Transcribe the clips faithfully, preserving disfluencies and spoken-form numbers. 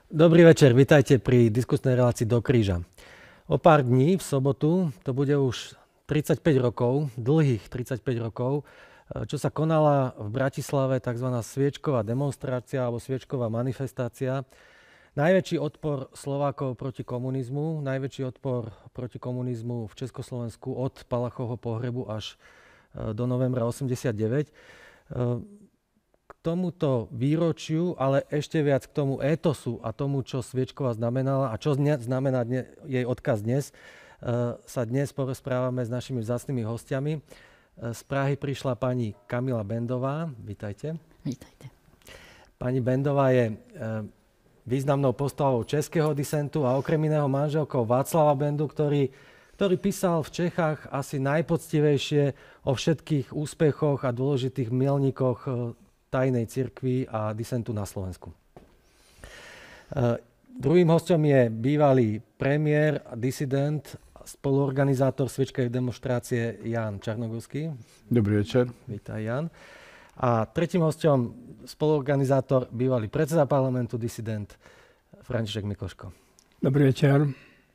Dobrý večer, vitajte pri diskusnej relácii Do kríža. O pár dní, v sobotu, to bude už tridsaťpäť rokov, dlhých tridsaťpäť rokov, čo sa konala v Bratislave tzv. Sviečková demonštrácia alebo sviečková manifestácia. Najväčší odpor Slovákov proti komunizmu, najväčší odpor proti komunizmu v Československu od Palachovho pohrebu až do novembra osemdesiatdeväť. K tomuto výročiu, ale ešte viac k tomu étosu a tomu, čo Sviečková znamenala a čo znamená dne, jej odkaz dnes, sa dnes porozprávame s našimi vzácnymi hostiami. Z Prahy prišla pani Kamila Bendová. Vítajte. Vítajte. Pani Bendová je významnou postavou českého disentu a okrem iného manželkou Václava Bendu, ktorý, ktorý písal v Čechách asi najpoctivejšie o všetkých úspechoch a dôležitých milníkoch tajnej cirkvi a disentu na Slovensku. Uh, druhým hosťom je bývalý premiér a disident, spoluorganizátor sviečkovej demonštrácie Ján Čarnogórsky. Dobrý večer. Vítaj, Ján. A tretím hosťom spoluorganizátor, bývalý predseda parlamentu, disident František Mikloško. Dobrý večer.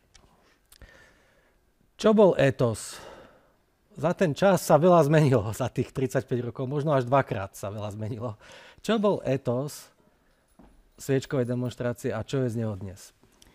Čo bol étos? Za ten čas sa veľa zmenilo, za tých tridsaťpäť rokov, možno až dvakrát sa veľa zmenilo. Čo bol étos sviečkovej demonštrácie a čo je z neho dnes?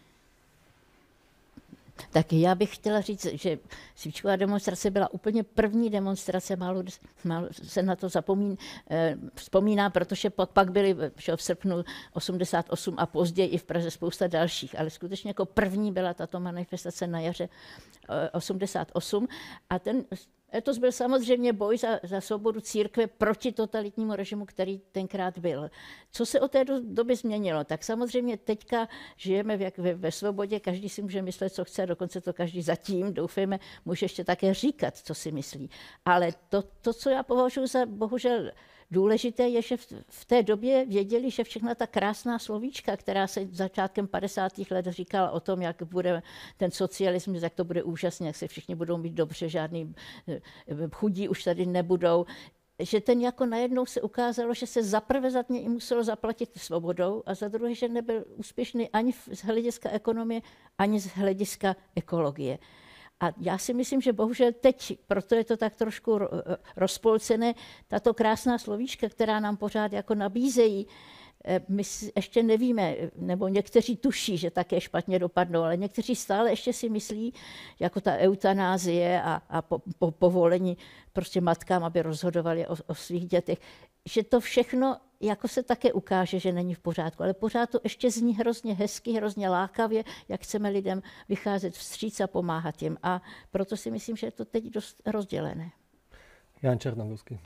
Tak já bych chtěla říct, že svíčková demonstrace byla úplně první demonstrace, málo, málo se na to zapomín, eh, vzpomíná, protože pak, pak byly v srpnu osmdesát osm a později i v Praze spousta dalších, ale skutečně jako první byla tato manifestace na jaře eh, osmdesát osm a ten étos byl samozřejmě boj za, za svobodu církve proti totalitnímu režimu, který tenkrát byl. Co se od té doby změnilo? Tak samozřejmě teďka žijeme v, ve, ve svobodě, každý si může myslet, co chce, dokonce to každý zatím, doufejme, může ještě také říkat, co si myslí. Ale to, to co já považuji za bohužel důležité, je, že v, v té době věděli, že všechna ta krásná slovíčka, která se začátkem padesátých let říkala o tom, jak bude ten socialismus, jak to bude úžasně, jak se všichni budou mít dobře, žádný chudí už tady nebudou, že ten jako najednou se ukázalo, že se za prvé za mě i muselo zaplatit svobodou a za druhé, že nebyl úspěšný ani z hlediska ekonomie, ani z hlediska ekologie. A já si myslím, že bohužel teď, proto je to tak trošku rozpolcené, tato krásná slovíčka, která nám pořád jako nabízejí, my ještě nevíme, nebo někteří tuší, že také špatně dopadnou, ale někteří stále ještě si myslí, jako ta eutanázie a, a po, po, povolení prostě matkám, aby rozhodovali o, o svých dětech, že to všechno jako se také ukáže, že není v pořádku, ale pořád to ještě zní hrozně hezky, hrozně lákavě, jak chceme lidem vycházet vstříc a pomáhat jim. A proto si myslím, že je to teď dost rozdělené. Ján Čarnogórsky.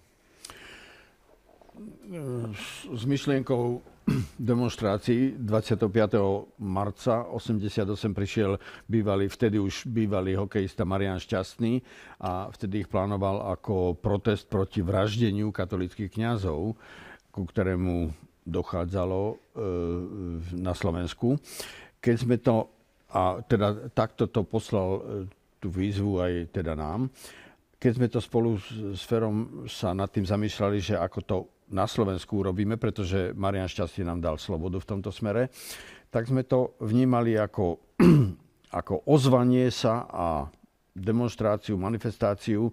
S myšlienkou demonstrácií dvadsiateho piateho marca osemdesiatosem prišiel bývalý, vtedy už bývalý hokejista Marián Šťastný a vtedy ich plánoval ako protest proti vraždeniu katolíckych kňazov, ku ktorému dochádzalo e, na Slovensku. Keď sme to, a teda takto to poslal e, tú výzvu aj teda nám, keď sme to spolu s, s Ferom sa nad tým zamýšľali, že ako to na Slovensku urobíme, pretože Marián Šťastný nám dal slobodu v tomto smere, tak sme to vnímali ako, ako ozvanie sa a demonštráciu, manifestáciu e,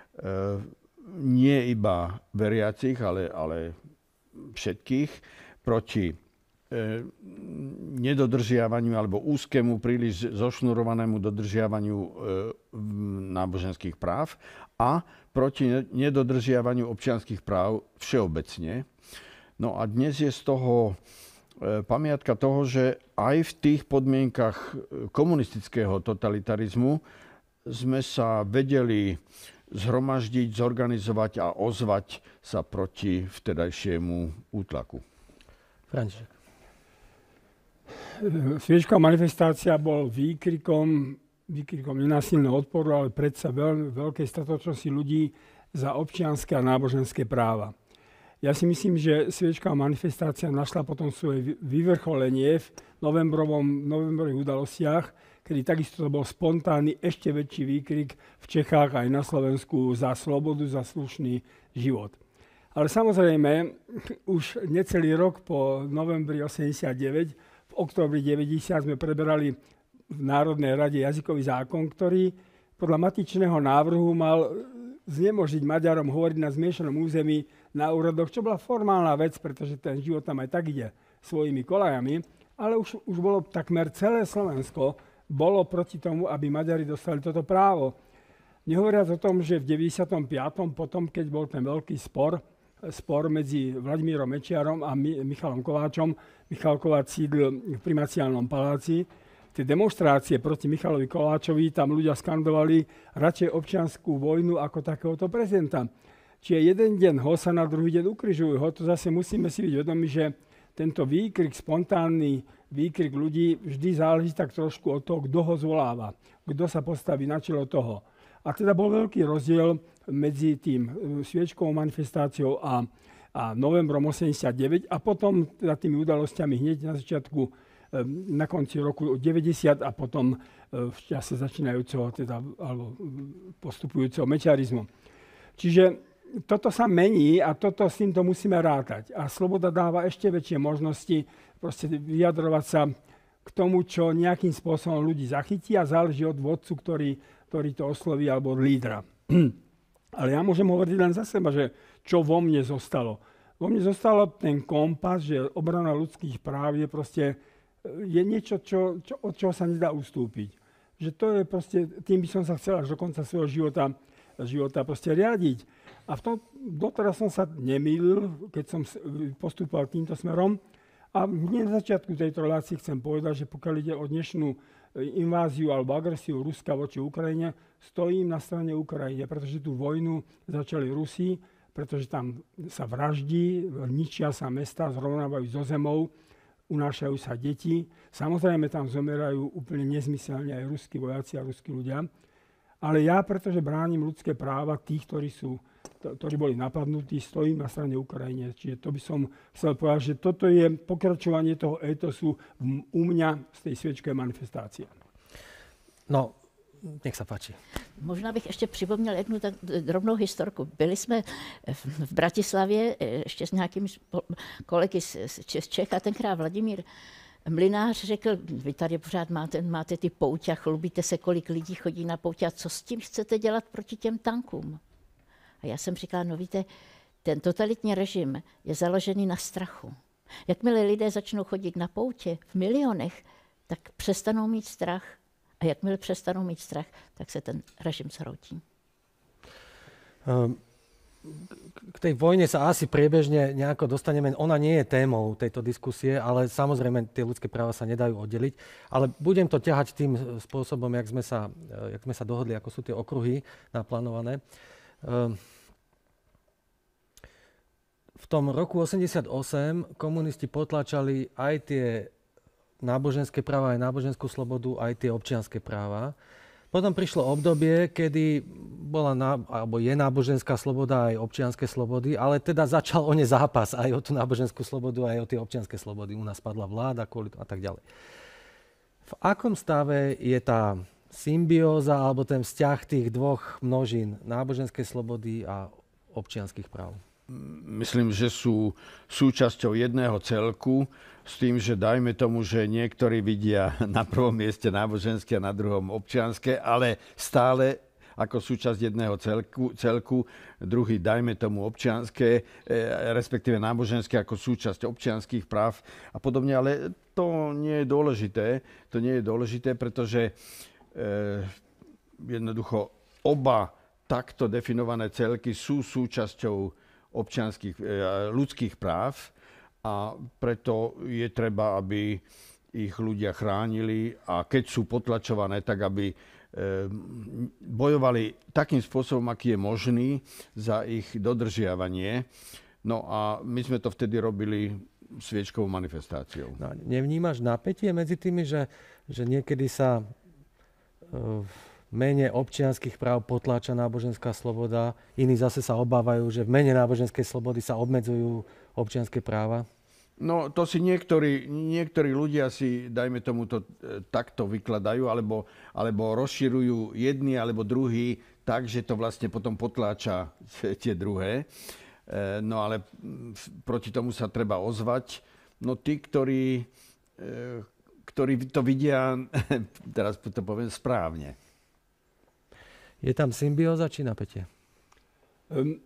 nie iba veriacich, ale, ale všetkých proti e, nedodržiavaniu alebo úzkému, príliš zošnurovanému dodržiavaniu e, náboženských práv a proti nedodržiavaniu občianskych práv všeobecne. No a dnes je z toho e, pamiatka toho, že aj v tých podmienkach komunistického totalitarizmu sme sa vedeli zhromaždiť, zorganizovať a ozvať sa proti vtedajšiemu útlaku. František. Sviečková manifestácia bol výkrikom výkrikom nenásilného odporu, ale predsa veľ, veľkej statočnosti ľudí za občianske a náboženské práva. Ja si myslím, že sviečková manifestácia našla potom svoje vyvrcholenie v novembrovom, novembrových udalostiach, kedy takisto to bol spontánny, ešte väčší výkrik v Čechách aj na Slovensku za slobodu, za slušný život. Ale samozrejme, už necelý rok po novembri osemdesiatdeväť v v októbri deväťdesiat sme preberali v Národnej rade jazykový zákon, ktorý podľa matičného návrhu mal znemožniť Maďarom hovoriť na zmiešanom území na úradoch, čo bola formálna vec, pretože ten život tam aj tak ide svojimi kolajami, ale už, už bolo takmer celé Slovensko bolo proti tomu, aby Maďari dostali toto právo. Nehovoriac o tom, že v deväťdesiatom piatom potom, keď bol ten veľký spor, spor medzi Vladimírom Mečiarom a Michalom Kováčom, Michal Kováč sídlil v Primaciálnom paláci, tie demonštrácie proti Michalovi Kováčovi, tam ľudia skandovali radšej občiansku vojnu ako takéhoto prezidenta. Čiže jeden deň ho sa na druhý deň ukrižujú ho, to zase musíme si byť vedomi, že tento výkrik, spontánny výkrik ľudí vždy záleží tak trošku od toho, kto ho zvoláva, kto sa postaví na čelo toho. A teda bol veľký rozdiel medzi tým sviečkovou manifestáciou a, a novembrom osemdesiatdeväť a potom teda tými udalosťami hneď na začiatku, na konci roku deväťdesiat a potom v čase začínajúceho, teda, alebo postupujúceho mečiarizmu. Čiže toto sa mení a toto s týmto musíme rátať. A sloboda dáva ešte väčšie možnosti proste vyjadrovať sa k tomu, čo nejakým spôsobom ľudí zachytí a záleží od vodcu, ktorý, ktorý to osloví, alebo od lídra. Ale ja môžem hovoriť len za seba, že čo vo mne zostalo. Vo mne zostalo ten kompas, že obrana ľudských práv je proste je niečo, čo, čo, od čoho sa nedá ustúpiť. Že to je proste, tým by som sa chcel až do konca svojho života, života proste riadiť. A v tom, doteraz som sa nemýlil, keď som postupoval týmto smerom. A hneď na začiatku tejto relácie chcem povedať, že pokiaľ ide o dnešnú inváziu alebo agresiu Ruska voči Ukrajine, stojím na strane Ukrajine, pretože tú vojnu začali Rusi, pretože tam sa vraždí, ničia sa mesta, zrovnávajú so zemou, unášajú sa deti. Samozrejme tam zomerajú úplne nezmyselne aj ruskí vojaci a ruskí ľudia. Ale ja, pretože bránim ľudské práva tých, ktorí sú ktorí boli napadnutí, stojím na strane Ukrajine. Čiže to by som chcel povedať, že toto je pokračovanie toho etosu u mňa z tej sviečkovej manifestácie. No, nech sa páči. Možná bych ještě připomněl jednu tak drobnou historku. Byli jsme v Bratislavě ještě s nějakými kolegy z Čech a tenkrát Vladimír Mlynář řekl, vy tady pořád máte, máte ty pouť a chlubíte se, kolik lidí chodí na pouť a co s tím chcete dělat proti těm tankům? A já jsem říkala, no víte, ten totalitní režim je založený na strachu. Jakmile lidé začnou chodit na poutě v milionech, tak přestanou mít strach. A jakmile přestanou mít strach, tak se ten režim zhroutí. Um, k tej vojne sa asi priebežne nejako dostaneme. Ona nie je témou tejto diskusie, ale samozrejme tie ľudské práva sa nedajú oddeliť. Ale budem to ťahať tým spôsobom, jak sme sa, jak sme sa dohodli, ako sú tie okruhy naplánované. Um, v tom roku osemdesiatosem komunisti potlačali aj tie náboženské práva, aj náboženskú slobodu, aj tie občianske práva. Potom prišlo obdobie, kedy bola ná, alebo je náboženská sloboda aj občianske slobody, ale teda začal o ne zápas aj o tú náboženskú slobodu, aj o tie občianske slobody. U nás padla vláda kvôli a tak ďalej. V akom stave je tá symbióza alebo ten vzťah tých dvoch množín náboženskej slobody a občianskych práv? Myslím, že sú súčasťou jedného celku s tým, že dajme tomu, že niektorí vidia na prvom mieste náboženské a na druhom občianske, ale stále ako súčasť jedného celku, celku druhý dajme tomu občianske, respektíve náboženské ako súčasť občianských práv a podobne, ale to nie je dôležité. To nie je dôležité, pretože eh, jednoducho oba takto definované celky sú súčasťou občianskych, ľudských práv a preto je treba, aby ich ľudia chránili a keď sú potlačované, tak aby bojovali takým spôsobom, aký je možný za ich dodržiavanie. No a my sme to vtedy robili sviečkovou manifestáciou. No, nevnímaš napätie medzi tými, že, že niekedy sa v mene občianskych práv potláča náboženská sloboda, iní zase sa obávajú, že v mene náboženskej slobody sa obmedzujú občianske práva? No to si niektorí, niektorí ľudia si, dajme tomu to takto vykladajú, alebo, alebo rozširujú jedni alebo druhý tak, že to vlastne potom potláča tie druhé. No ale proti tomu sa treba ozvať. No tí, ktorí ktorí to vidia, teraz to poviem správne. Je tam symbióza či napätie? Um,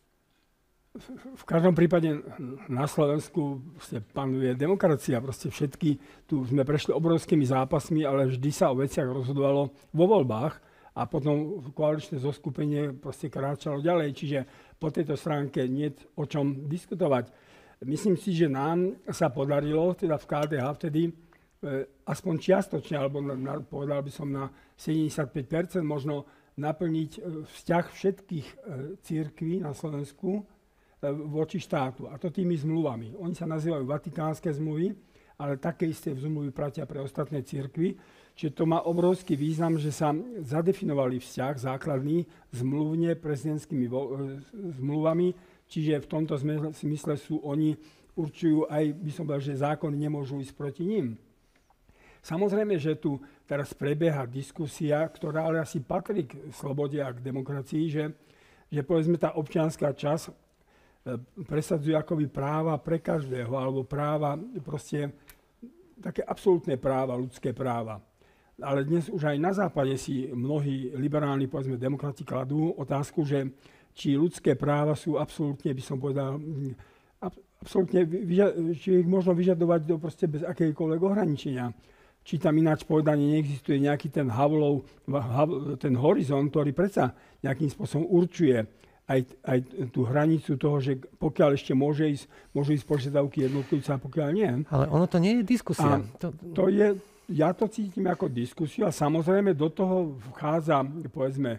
v každom prípade na Slovensku panuje demokracia. Proste všetky, tu sme prešli obrovskými zápasmi, ale vždy sa o veciach rozhodovalo vo voľbách a potom koaličné zoskupenie proste kráčalo ďalej. Čiže po tejto stránke nie je o čom diskutovať. Myslím si, že nám sa podarilo, teda v ká dé há vtedy, aspoň čiastočne, alebo na, na, povedal by som na sedemdesiatpäť percent možno naplniť vzťah všetkých cirkví na Slovensku voči štátu. A to tými zmluvami. Oni sa nazývajú vatikánske zmluvy, ale také isté zmluvy platia pre ostatné cirkvi. Čiže to má obrovský význam, že sa zadefinovali vzťah základný zmluvne prezidentskými zmluvami, čiže v tomto zmysle sú oni, určujú aj, by som povedal, že zákony nemôžu ísť proti ním. Samozrejme, že tu teraz prebieha diskusia, ktorá ale asi patrí k slobode a k demokracii, že, že povedzme tá občianská časť e, presadzuje akoby práva pre každého, alebo práva, proste také absolútne práva, ľudské práva. Ale dnes už aj na západe si mnohí liberálni, povedzme demokrati, kladú otázku, že či ľudské práva sú absolútne, by som povedal, absolútne, či ich možno vyžadovať do proste bez akéhokoľvek ohraničenia. Či tam ináč povedané neexistuje nejaký ten Havlov, ten horizont, ktorý predsa nejakým spôsobom určuje aj, aj tú hranicu toho, že pokiaľ ešte môže ísť, môžu ísť požiadavky jednotlivca, a pokiaľ nie. Ale ono to nie je diskusia. A to, to je, ja to cítim ako diskusiu a samozrejme do toho vchádza, povedzme,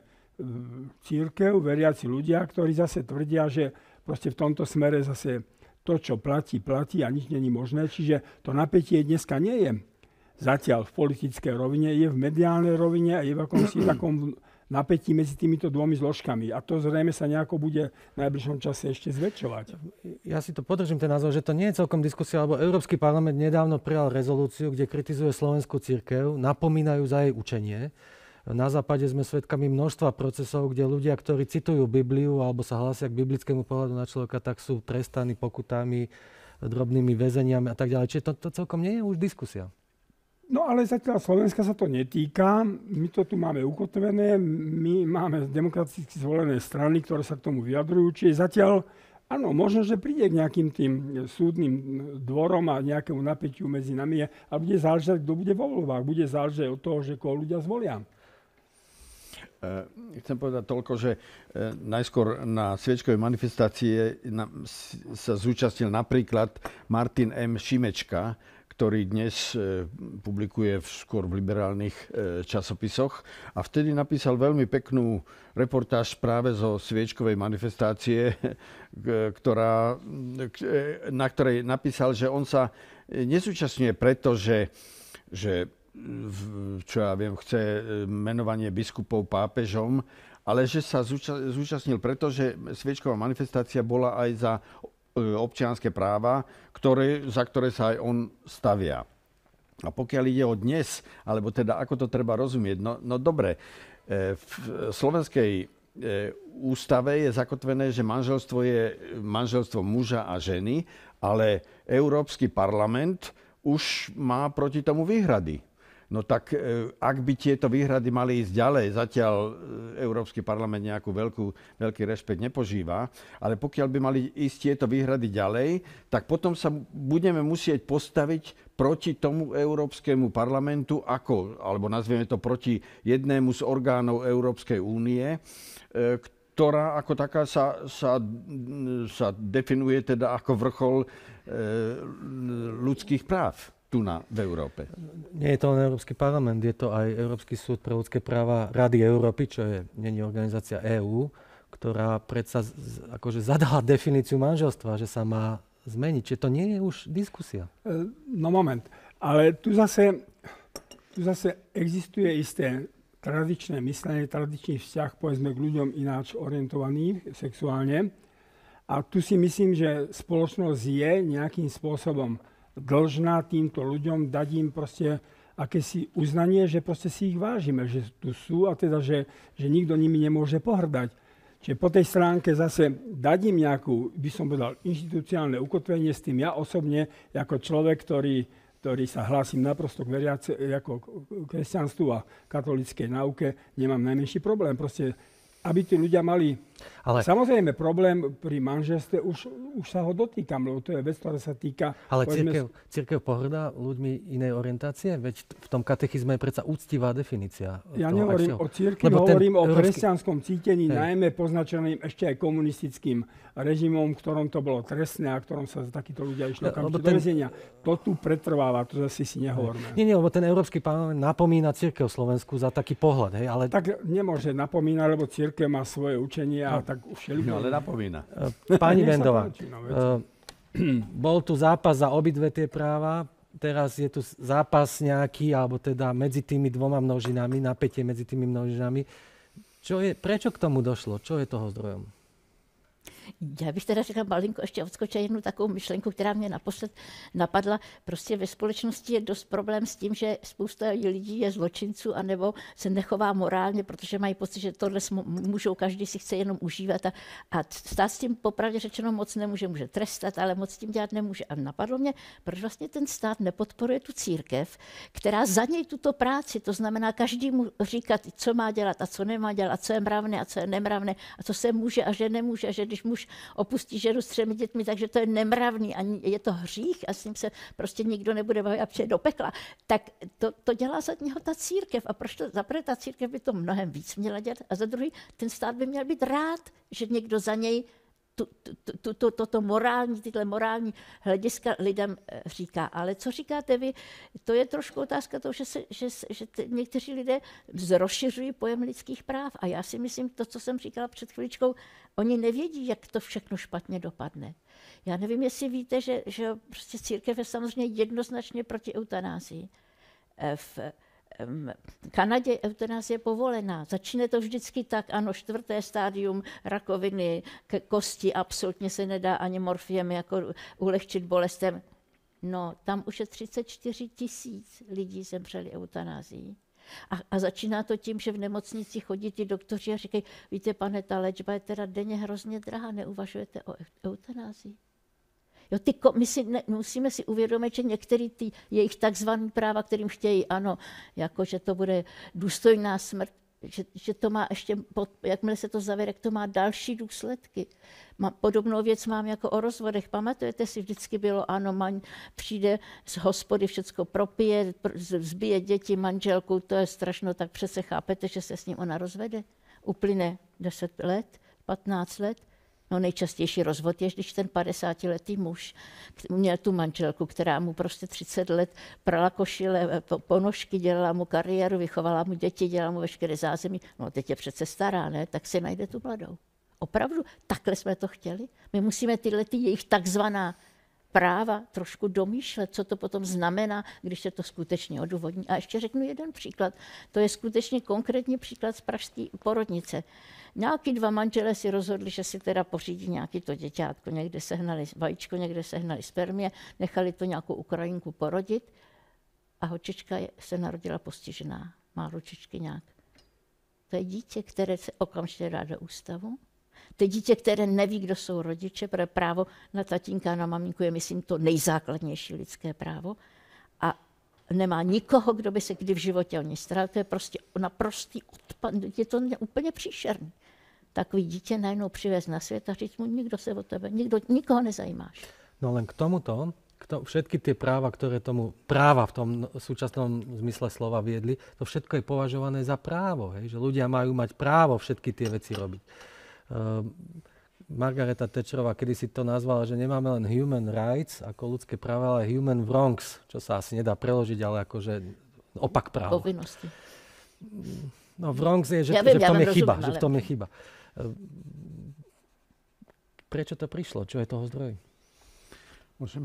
cirkev, veriaci ľudia, ktorí zase tvrdia, že proste v tomto smere zase to, čo platí, platí a nič není možné. Čiže to napätie dneska nie je zatiaľ v politickej rovine, je v mediálnej rovine a je v akomsi takom napätí medzi týmito dvomi zložkami. A to zrejme sa nejako bude v najbližšom čase ešte zväčšovať. Ja si to podržím ten názor, že to nie je celkom diskusia, lebo Európsky parlament nedávno prijal rezolúciu, kde kritizuje slovenskú cirkev, napomínajú za jej učenie. Na západe sme svedkami množstva procesov, kde ľudia, ktorí citujú Bibliu alebo sa hlásia k biblickému pohľadu na človeka, tak sú trestaní pokutami, drobnými väzeniami a tak ďalej. Čiže to, to celkom nie je už diskusia. No ale zatiaľ Slovenska sa to netýka. My to tu máme ukotvené. My máme demokraticky zvolené strany, ktoré sa k tomu vyjadrujú. Čiže zatiaľ, áno, možno, že príde k nejakým tým súdnym dvorom a nejakému napätiu medzi nami. A bude záležať, kto bude vo voľbách. Bude záležať od toho, že koho ľudia zvolia. Chcem povedať toľko, že najskôr na sviečkovej manifestácie sa zúčastnil napríklad Martin M. Šimečka, ktorý dnes publikuje skôr v liberálnych časopisoch. A vtedy napísal veľmi peknú reportáž práve zo sviečkovej manifestácie, ktorá, na ktorej napísal, že on sa nezúčastňuje preto, že, že čo ja viem, chce menovanie biskupov pápežom, ale že sa zúčastnil preto, že sviečková manifestácia bola aj za občianske práva, ktoré, za ktoré sa aj on stavia. A pokiaľ ide o dnes, alebo teda ako to treba rozumieť, no, no dobre, v slovenskej ústave je zakotvené, že manželstvo je manželstvo muža a ženy, ale Európsky parlament už má proti tomu výhrady. No tak ak by tieto výhrady mali ísť ďalej, zatiaľ Európsky parlament nejakú veľkú, veľký rešpekt nepožíva, ale pokiaľ by mali ísť tieto výhrady ďalej, tak potom sa budeme musieť postaviť proti tomu Európskemu parlamentu, ako, alebo nazvieme to proti jednému z orgánov Európskej únie, ktorá ako taká sa, sa, sa definuje teda ako vrchol e, ľudských práv tu na, v Európe. Nie je to len Európsky parlament, je to aj Európsky súd pre ľudské práva Rady Európy, čo je nie organizácia EÚ, ktorá predsa z, akože zadala definíciu manželstva, že sa má zmeniť. Čiže to nie je už diskusia. No moment, ale tu zase, tu zase existuje isté tradičné myslenie, tradičný vzťah, povedzme, k ľuďom ináč orientovaný sexuálne. A tu si myslím, že spoločnosť je nejakým spôsobom dlžná týmto ľuďom, dať im proste akési uznanie, že proste si ich vážime, že tu sú a teda, že, že nikto nimi nemôže pohrdať. Čiže po tej stránke zase dať im nejakú, by som povedal, inštitucionálne ukotvenie, s tým ja osobne, ako človek, ktorý ktorý sa hlásim naprosto k veriace, ako k kresťanstvu a katolíckej nauke, nemám najmenší problém. Proste, aby tí ľudia mali... Ale... Samozrejme, problém pri manželstve už, už sa ho dotýkam, lebo to je vec, ktorá sa týka... Ale povedzme... cirkev, cirkev pohrdá ľuďmi inej orientácie? Veď v tom katechizme je predsa úctivá definícia. Ja toho, nehovorím akčného... o cirkvi, hovorím o európsky... kresťanskom cítení, Hej. najmä poznačeným ešte aj komunistickým režimom, v ktorom to bolo trestné a v ktorom sa takíto ľudia išli okamžite ten... do väzenia. To tu pretrváva, to zase si nehovoríme. Nie, nie, lebo ten Európsky parlament napomína cirkev Slovensku za taký pohľad. Hej, ale... Tak nemôže napomínať, lebo cirkev má svoje učenie a no. tak už No, ale napomína. Pani Bendová, uh, bol tu zápas za obidve tie práva, teraz je tu zápas nejaký, alebo teda medzi tými dvoma množinami, napätie medzi tými množinami. Čo je, prečo k tomu došlo? Čo je toho zdrojom? Já bych teda řekla malinko ještě odskočila jednu takovou myšlenku, která mě naposled napadla. Prostě ve společnosti je dost problém s tím, že spousta lidí je zločinců anebo se nechová morálně, protože mají pocit, že tohle můžou, každý si chce jenom užívat a, a stát s tím popravdě řečeno moc nemůže, může trestat, ale moc tím dělat nemůže. A napadlo mě, proč vlastně ten stát nepodporuje tu církev, která za něj tuto práci, to znamená každý mu říkat, co má dělat a co nemá dělat, a co je mravné a co je nemravné a co se může a že nemůže, a že když muž opustí ženu s třemi dětmi, takže to je nemravný a je to hřích a s ním se prostě nikdo nebude bavit a přijde do pekla. Tak to, to dělá za něho ta církev. A proč to, za prvé ta církev by to mnohem víc měla dělat a za druhý ten stát by měl být rád, že někdo za něj tu, tu, tu, tu, toto morální, tyhle morální hlediska lidem říká. Ale co říkáte vy, to je trošku otázka toho, že, se, že, že t- někteří lidé rozšiřují pojem lidských práv. A já si myslím, to, co jsem říkala před chviličkou, oni nevědí, jak to všechno špatně dopadne. Já nevím, jestli víte, že, že prostě církev je samozřejmě jednoznačně proti eutanázii. V Kanadě eutanázie je povolená. Začíná to vždycky tak, ano, čtvrté stádium rakoviny kosti, absolutně se nedá ani morfiem jako ulehčit bolestem. No, tam už je třicet čtyři tisíc lidí zemřeli eutanázii. A, a začíná to tím, že v nemocnici chodí ty doktoři a říkají, víte, pane, ta léčba je teda denně hrozně drahá, neuvažujete o eutanázii? Jo, ty, my si ne, musíme si uvědomit, že některé ty jejich takzvané práva, kterým chtějí, ano, jako že to bude důstojná smrt, že, že to má ještě, jakmile se to zavede, to má další důsledky. Má, podobnou věc mám jako o rozvodech. Pamatujete si, vždycky bylo, ano, man, přijde z hospody, všecko propije, zbije děti, manželku, to je strašno, tak přece chápete, že se s ním ona rozvede. Uplyne deset let, patnáct let. No nejčastější rozvod je, když ten padesátiletý muž měl tu manželku, která mu prostě třicet let prala košile, ponožky, dělala mu kariéru, vychovala mu děti, dělala mu veškeré zázemí. No teď je přece stará, ne? Tak si najde tu mladou. Opravdu, takhle jsme to chtěli? My musíme tyhle ty jejich takzvaná práva trošku domýšlet, co to potom znamená, když se to skutečně odůvodní. A ještě řeknu jeden příklad. To je skutečně konkrétní příklad z pražské porodnice. Nějaký dva manželé si rozhodli, že si teda pořídí nějaký to děťátko, někde sehnali vajíčko, někde sehnali spermie, nechali to nějakou Ukrajinku porodit a holčička se narodila postižená. Má ručičky nějak. To je dítě, které se okamžitě dá do ústavu. To je dítě, které neví, kdo jsou rodiče, protože právo na tatínka a na maminku je, myslím, to nejzákladnější lidské právo. A nemá nikoho, kdo by se kdy v životě o ní staral. To je prostě naprostý odpad. Je to úplně příšerný. Takový dítě najednou přivez na svět a říct mu, nikdo se o tebe, nikdo, nikoho nezajímáš. No len k tomuto, k to, všetky tie práva, ktoré tomu práva v tom súčasnom zmysle slova viedli, to všetko je považované za právo. Hej? Že ľudia majú mať právo všetky tie veci robiť. Uh, Margareta Thatcherová kedysi to nazvala, že nemáme len human rights ako ľudské práva, ale human wrongs, čo sa asi nedá preložiť, ale akože opak práva. Povinnosti. No wrongs je, že, ja viem, že v tom ja je rozumiem, chyba. ale... Že v tom je chyba. Prečo to prišlo? Čo je toho zdroj? Môžem?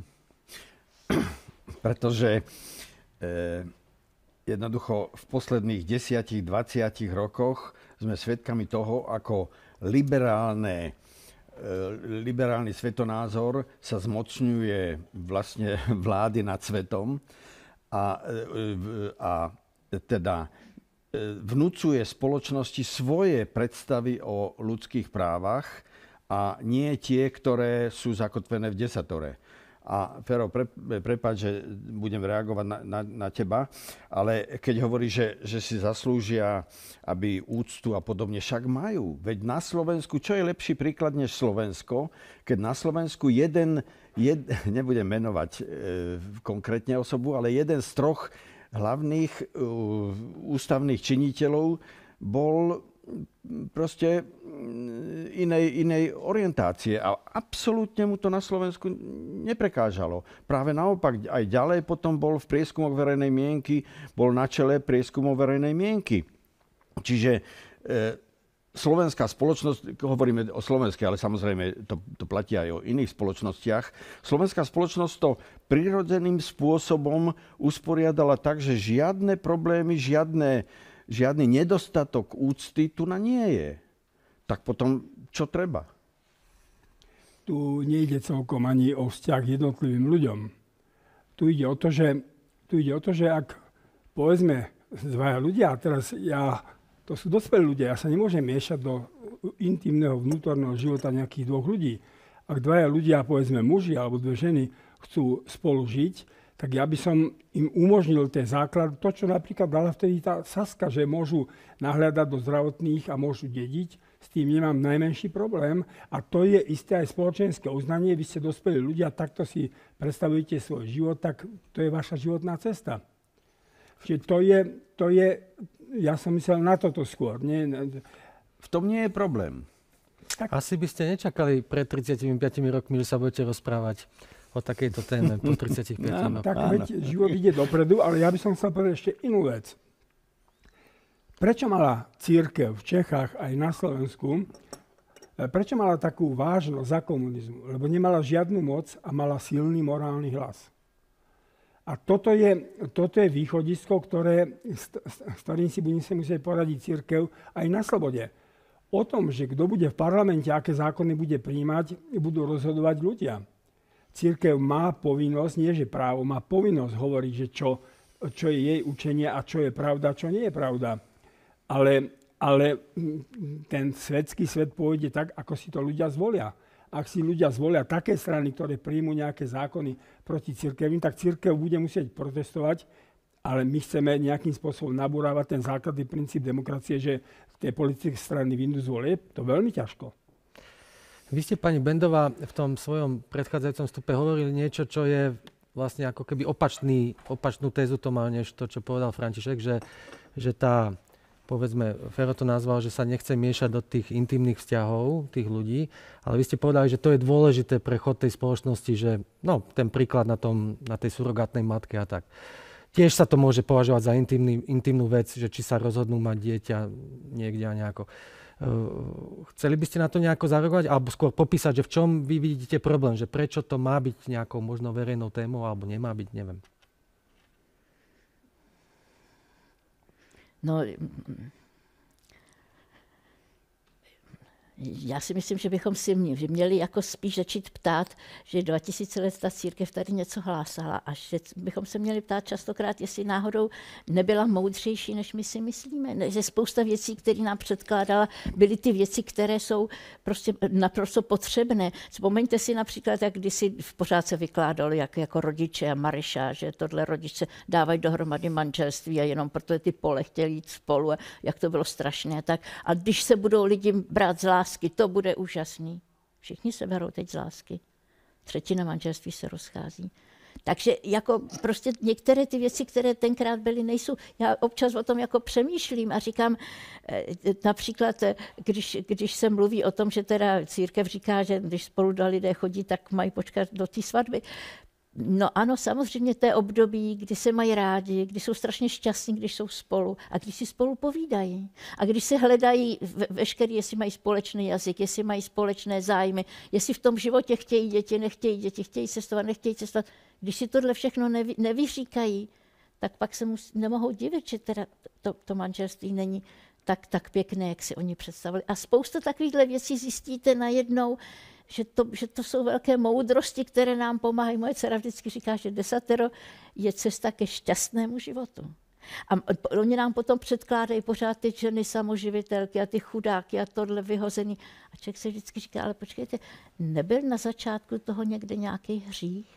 Pretože eh, jednoducho v posledných desiatich, dvaciatich rokoch sme svedkami toho, ako liberálne, liberálny svetonázor sa zmocňuje vlastne vlády nad svetom a, a teda vnúcuje spoločnosti svoje predstavy o ľudských právach a nie tie, ktoré sú zakotvené v desatore. A Fero, pre, prepáč, že budem reagovať na, na, na teba, ale keď hovorí, že, že si zaslúžia, aby úctu a podobne, však majú. Veď na Slovensku, čo je lepší príklad než Slovensko, keď na Slovensku jeden, jed, nebudem menovať e, konkrétne osobu, ale jeden z troch hlavných e, ústavných činiteľov bol proste inej, inej orientácie a absolútne mu to na Slovensku neprekážalo. Práve naopak, aj ďalej potom bol v prieskumoch verejnej mienky, bol na čele prieskumov verejnej mienky. Čiže e, slovenská spoločnosť, hovoríme o slovenskej, ale samozrejme to, to platí aj o iných spoločnostiach, slovenská spoločnosť to prirodzeným spôsobom usporiadala tak, že žiadne problémy, žiadne žiadny nedostatok úcty tu na nie je. Tak potom čo treba? Tu nejde celkom ani o vzťah k jednotlivým ľuďom. Tu ide o to, že, tu ide o to, že ak povedzme dvaja ľudia, teraz ja, to sú dospelí ľudia, ja sa nemôžem miešať do intimného vnútorného života nejakých dvoch ľudí. Ak dvaja ľudia, povedzme muži alebo dve ženy, chcú spolu žiť, tak ja by som im umožnil ten základ, to, čo napríklad dala vtedy tá Saska, že môžu nahľadať do zdravotných a môžu dediť, s tým nemám najmenší problém. A to je isté aj spoločenské uznanie. Vy ste dospelí ľudia, takto si predstavujete svoj život, tak to je vaša životná cesta. Čiže to je, to je ja som myslel na toto skôr. Nie? V tom nie je problém. Tak. Asi by ste nečakali pred tridsiatimi piatimi rokmi, že sa budete rozprávať o takejto téme po tridsiatich piatich no, tak veď život ide dopredu, ale ja by som chcel povedať ešte inú vec. Prečo mala cirkev v Čechách aj na Slovensku, prečo mala takú vážnosť za komunizmu? Lebo nemala žiadnu moc a mala silný morálny hlas. A toto je, toto je východisko, ktoré, s, s ktorým si bude musieť poradiť cirkev aj na slobode. O tom, že kto bude v parlamente, aké zákony bude prijímať, budú rozhodovať ľudia. Cirkev má povinnosť, nie že právo, má povinnosť hovoriť, že čo, čo je jej učenie a čo je pravda, čo nie je pravda. Ale, ale ten svetský svet pôjde tak, ako si to ľudia zvolia. Ak si ľudia zvolia také strany, ktoré príjmú nejaké zákony proti cirkevným, tak cirkev bude musieť protestovať, ale my chceme nejakým spôsobom nabúravať ten základný princíp demokracie, že tie politické strany vyjdú z volieb. To veľmi ťažko. Vy ste, pani Bendová, v tom svojom predchádzajúcom vstupe hovorili niečo, čo je vlastne ako keby opačný, opačnú tézu to mal, než to, čo povedal František, že, že tá, povedzme, Fero to nazval, že sa nechce miešať do tých intimných vzťahov tých ľudí, ale vy ste povedali, že to je dôležité pre chod tej spoločnosti, že no, ten príklad na, tom, na tej surogátnej matke a tak. Tiež sa to môže považovať za intimný, intimnú vec, že či sa rozhodnú mať dieťa niekde a nejako. Chceli by ste na to nejako zareagovať, alebo skôr popísať, že v čom vy vidíte problém, že prečo to má byť nejakou možno verejnou témou, alebo nemá byť, neviem. No, já si myslím, že bychom si měli jako spíš začít ptát, že dva tisíce let ta církev tady něco hlásala a že bychom se měli ptát častokrát, jestli náhodou nebyla moudřejší, než my si myslíme. Že spousta věcí, které nám předkládala, byly ty věci, které jsou prostě naprosto potřebné. Vzpomeňte si například, jak kdysi pořád se vykládalo jak, jako rodiče a Maryša, že tohle rodiče dávají dohromady manželství a jenom protože ty pole chtěli jít spolu a jak to bylo strašné. Tak. A když se budou lidi brát z lásky, to bude úžasný. Všichni se berou teď z lásky. Třetina manželství se rozchází. Takže jako prostě některé ty věci, které tenkrát byly, nejsou. Já občas o tom jako přemýšlím a říkám, například, když, když se mluví o tom, že teda církev říká, že když spolu dva lidé chodí, tak mají počkat do té svatby. No ano, samozřejmě to je období, kdy se mají rádi, kdy jsou strašně šťastní, když jsou spolu a když si spolu povídají. A když se hledají ve, veškerý, jestli mají společný jazyk, jestli mají společné zájmy, jestli v tom životě chtějí děti, nechtějí děti, chtějí cestovat, nechtějí cestovat. Když si tohle všechno nevy, nevyříkají, tak pak se musí, nemohou divit, že teda to, to manželství není tak, tak pěkné, jak si oni představili. A spousta takovýchhle věcí zjistíte najednou, Že to, že to jsou velké moudrosti, které nám pomáhají. Moje dcera vždycky říká, že desatero je cesta ke šťastnému životu. A oni nám potom předkládají pořád ty ženy samoživitelky a ty chudáky a tohle vyhozený. A člověk se vždycky říká, ale počkejte, nebyl na začátku toho někde nějaký hřích?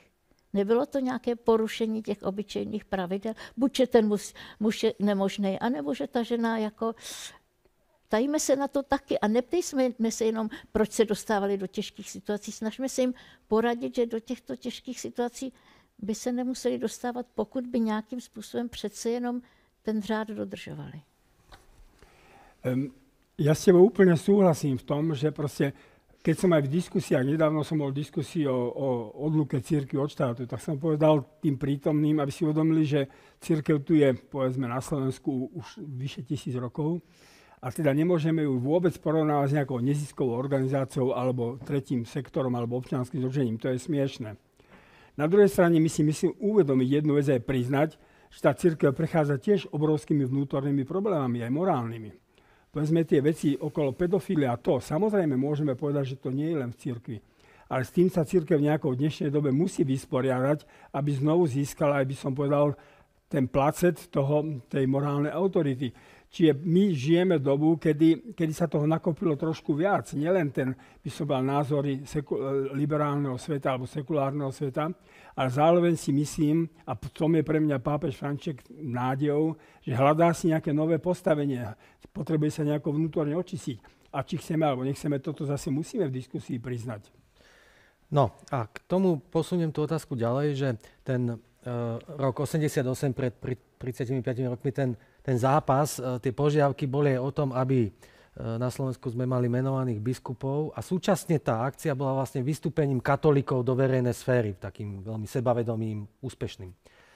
Nebylo to nějaké porušení těch obyčejných pravidel? Buď, že ten muž, muž je nemožný, anebo že ta žena jako... Tajíme se na to taky a neptejme se jenom, proč se dostávali do těžkých situací. Snažme se jim poradit, že do těchto těžkých situací by se nemuseli dostávat, pokud by nějakým způsobem přece jenom ten řád dodržovali. Um, ja s tebou úplne súhlasím v tom, že proste, keď som aj v diskusiách, nedávno som bol v diskusii o, o odluke cirkvi od štátu, tak som povedal tým prítomným, aby si uvedomili, že cirkev tu je, povedzme, na Slovensku už vyše tisíc rokov a teda nemôžeme ju vôbec porovnávať s nejakou neziskovou organizáciou alebo tretím sektorom alebo občianskym združením. To je smiešné. Na druhej strane my si myslím uvedomiť jednu vec aj priznať, že tá cirkev prechádza tiež obrovskými vnútornými problémami, aj morálnymi. Povedzme tie veci okolo pedofílie a to, samozrejme môžeme povedať, že to nie je len v cirkvi. Ale s tým sa cirkev v nejakou dnešnej dobe musí vysporiadať, aby znovu získala, aby som povedal, ten placet toho, tej morálnej autority. Čiže my žijeme dobu, kedy, kedy sa toho nakopilo trošku viac. Nielen ten, by som bol názory seku, liberálneho sveta alebo sekulárneho sveta, ale zároveň si myslím, a v tom je pre mňa pápež František nádejou, že hľadá si nejaké nové postavenie. Potrebuje sa nejako vnútorne očistiť. A či chceme alebo nechceme, toto zase musíme v diskusii priznať. No a k tomu posuniem tú otázku ďalej, že ten rok osemdesiatosem, pred tridsiatimi piatimi rokmi, ten, ten zápas, tie požiadavky boli aj o tom, aby na Slovensku sme mali menovaných biskupov a súčasne tá akcia bola vlastne vystúpením katolíkov do verejnej sféry, takým veľmi sebavedomým, úspešným.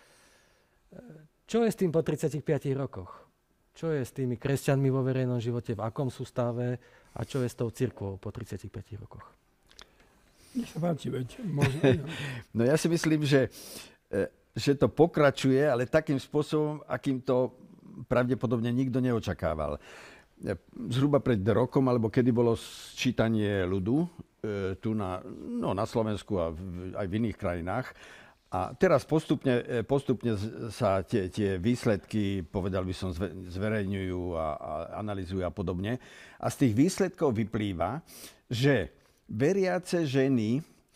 Čo je s tým po tridsiatich piatich rokoch? Čo je s tými kresťanmi vo verejnom živote, v akom sú stave a čo je s tou cirkvou po tridsiatich piatich rokoch? Nech sa páči, veď možno. No ja si myslím, že že to pokračuje, ale takým spôsobom, akým to pravdepodobne nikto neočakával. Zhruba pred rokom, alebo kedy bolo sčítanie ľudu, e, tu na, no, na Slovensku a v, aj v iných krajinách. A teraz postupne, postupne sa tie, tie výsledky, povedal by som, zverejňujú a, a analyzujú a podobne. A z tých výsledkov vyplýva, že veriace ženy,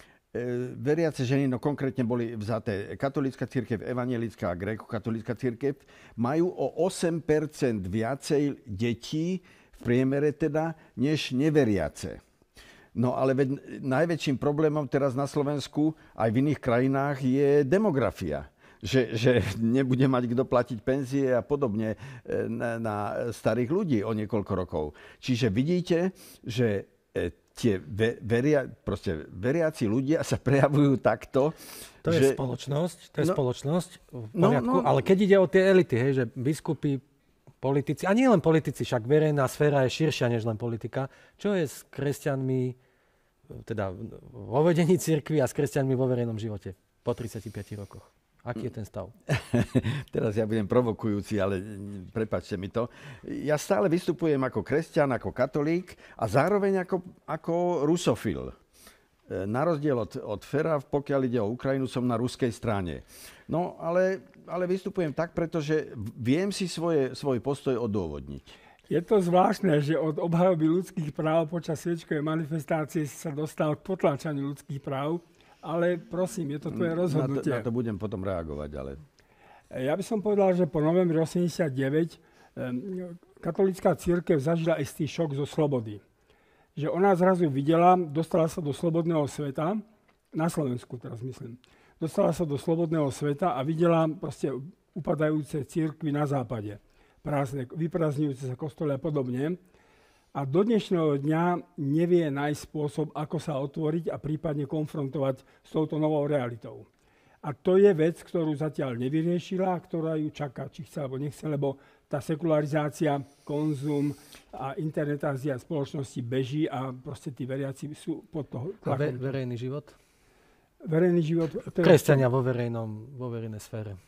veriace ženy, no konkrétne boli vzaté katolícka cirkev, evanjelická a grékokatolícka cirkev, majú o osem percent viacej detí v priemere teda, než neveriace. No ale veď najväčším problémom teraz na Slovensku aj v iných krajinách je demografia. Že, že nebude mať kto platiť penzie a podobne na, na starých ľudí o niekoľko rokov. Čiže vidíte, že tie veria, proste veriaci ľudia sa prejavujú takto. To že... je spoločnosť, to je no, spoločnosť v poriadku, no, no, ale keď ide o tie elity, hej, že biskupy, politici, a nie len politici, však verejná sféra je širšia než len politika, čo je s kresťanmi, teda vo vedení cirkvi a s kresťanmi vo verejnom živote po tridsiatich piatich rokoch? Aký je ten stav? Teraz ja budem provokujúci, ale prepáčte mi to. Ja stále vystupujem ako kresťan, ako katolík a zároveň ako, ako rusofil. Na rozdiel od, od Fera, pokiaľ ide o Ukrajinu, som na ruskej strane. No, ale, ale vystupujem tak, pretože viem si svoje, svoj postoj odôvodniť. Je to zvláštne, že od obhajoby ľudských práv počas sviečkovej manifestácie sa dostal k potláčaniu ľudských práv. Ale prosím, je to tvoje rozhodnutie. Na to, na to budem potom reagovať, ale... Ja by som povedal, že po novembri osemdesiatdeväť katolícka cirkev zažila istý šok zo slobody. Že ona zrazu videla, dostala sa do slobodného sveta, na Slovensku teraz myslím, dostala sa do slobodného sveta a videla proste upadajúce cirkvy na západe. Prázdne, vyprázdňujúce sa kostoly a podobne. A do dnešného dňa nevie nájsť spôsob, ako sa otvoriť a prípadne konfrontovať s touto novou realitou. A to je vec, ktorú zatiaľ nevyriešila, ktorá ju čaká, či chce alebo nechce, lebo tá sekularizácia, konzum a internetázia spoločnosti beží a proste tí veriaci sú pod toho tlakom. A ve, verejný život? Verejný život... Kresťania vo, verejnom, vo verejnej sfére.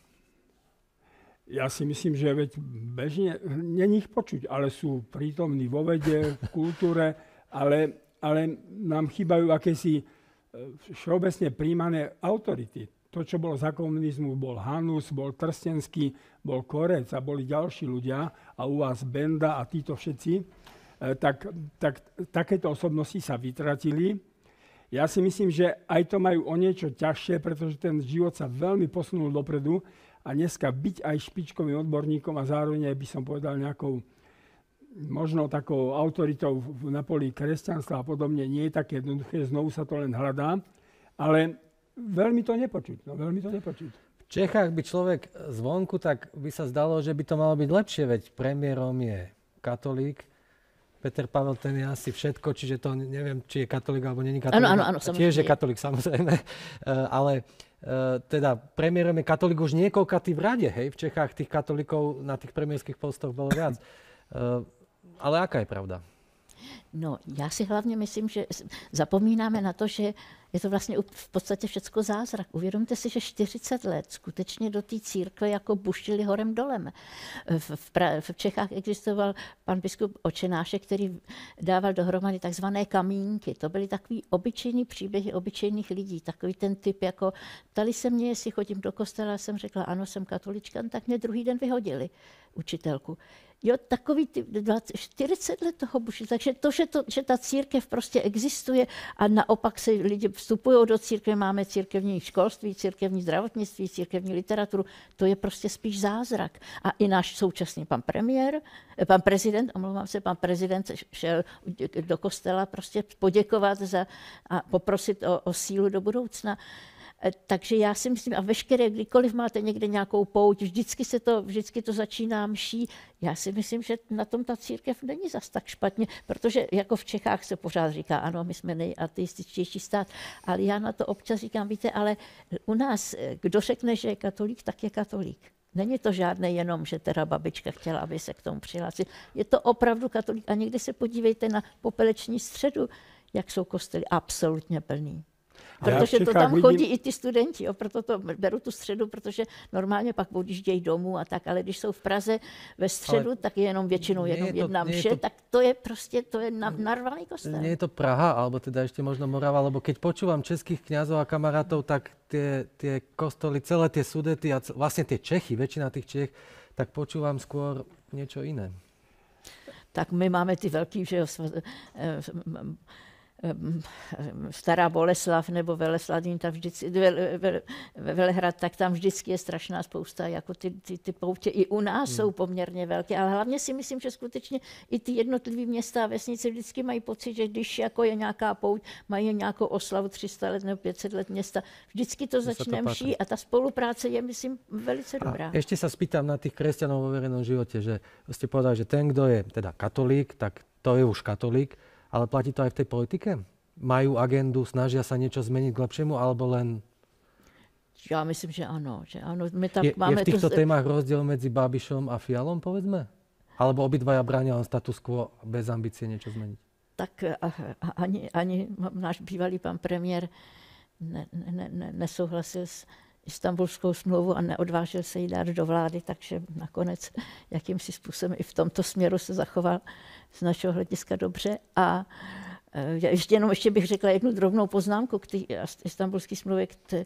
Ja si myslím, že veď bežne, není ich počuť, ale sú prítomní vo vede, v kultúre, ale, ale nám chýbajú akési všeobecne príjmané autority. To, čo bolo za komunizmu, bol Hanus, bol Trstenský, bol Korec a boli ďalší ľudia a u vás Benda a títo všetci, tak, tak takéto osobnosti sa vytratili. Ja si myslím, že aj to majú o niečo ťažšie, pretože ten život sa veľmi posunul dopredu a dneska byť aj špičkovým odborníkom a zároveň by som povedal nejakou možno takou autoritou na poli kresťanstva a podobne nie je také jednoduché, znovu sa to len hľadá, ale veľmi to nepočuť, no veľmi to nepočuť. V Čechách by človek zvonku, tak by sa zdalo, že by to malo byť lepšie, veď premiérom je katolík, Peter Pavel ten je asi všetko, čiže to neviem, či je katolík alebo není katolík. Áno, áno, áno. Tiež je katolík, samozrejme. Ale teda premiérom je katolík už niekoľkatý v rade, hej? V Čechách tých katolíkov na tých premiérskych postoch bolo viac. Ale aká je pravda? No, já si hlavně myslím, že zapomínáme na to, že je to vlastně v podstatě všecko zázrak. Uvědomte si, že čtyřicet let skutečně do té církve jako bušili horem dolem. V, v, pra, v Čechách existoval pan biskup Očenášek, který dával dohromady takzvané kamínky. To byly takový obyčejný příběhy obyčejných lidí. Takový ten typ, jako ptali se mě, jestli chodím do kostela, jsem řekla, ano, jsem katolička, tak mě druhý den vyhodili učitelku. Jo, takový ty čtyřicet let toho buší. Takže to že, to, že ta církev prostě existuje a naopak se lidi vstupují do církve, máme církevní školství, církevní zdravotnictví, církevní literaturu, to je prostě spíš zázrak. A i náš současný pan premiér, pan prezident, omlouvám se, pan prezident šel do kostela prostě poděkovat za, a poprosit o, o sílu do budoucna. Takže já si myslím, a veškeré, kdykoliv máte někde nějakou pouť, vždycky se to, vždycky to začíná mší. Já si myslím, že na tom ta církev není zas tak špatně, protože jako v Čechách se pořád říká, ano, my jsme nejateističtější stát, ale já na to občas říkám, víte, ale u nás, kdo řekne, že je katolík, tak je katolík. Není to žádné jenom, že teda babička chtěla, aby se k tomu přihlásil. Je to opravdu katolík. A někdy se podívejte na Popeleční středu, jak jsou kostely absolutně plný. Protože to tam vidím... chodí i ty studenti, jo, proto to beru tu středu, protože normálně pak odjíždějí domů a tak, ale když jsou v Praze ve středu, ale tak je jenom většinou jenom je to, jedna mše, to... tak to je prostě, to je narvaný kostel. Nie je to Praha, alebo teda ešte možno Morava, lebo keď počúvam českých kňazov a kamarátov, tak tie, tie kostoly, celé tie Sudety a vlastne tie Čechy, väčšina tých Čech, tak počúvam skôr niečo iné. Tak my máme ty velký, že jo, Stará Boleslav nebo Velesladín, tam vždycky, Vele, Vele, Velehrad, tak tam vždycky je strašná spousta, jako ty, ty, ty poutě i u nás hmm. jsou poměrně velké, ale hlavně si myslím, že skutečně i ty jednotlivé města a vesnice vždycky mají pocit, že když jako je nějaká pouť, mají nějakou oslavu tři sta let nebo pět set let města, vždycky to začne mší a ta spolupráce je, myslím, velice dobrá. A ešte sa spýtam na tých kresťanov vo verejnom živote, že ste povedali, že ten, kto je teda katolík, tak to je už katolík. Ale platí to aj v tej politike? Majú agendu, snažia sa niečo zmeniť k lepšiemu, alebo len... Ja myslím, že áno. Že áno. My tam je, máme je v týchto to... témach rozdiel medzi Babišom a Fialom, povedzme? Alebo obidvaja bránia len status quo bez ambície niečo zmeniť? Tak ani, ani náš bývalý pan premiér ne, ne, ne, nesouhlasil s Istanbulskou smlouvu a neodvážil se jí dát do vlády, takže nakonec jakýmsi způsobem i v tomto směru se zachoval z našeho hlediska dobře. A ještě jenom ještě bych řekla jednu drobnou poznámku k té Istanbulské smlouvě.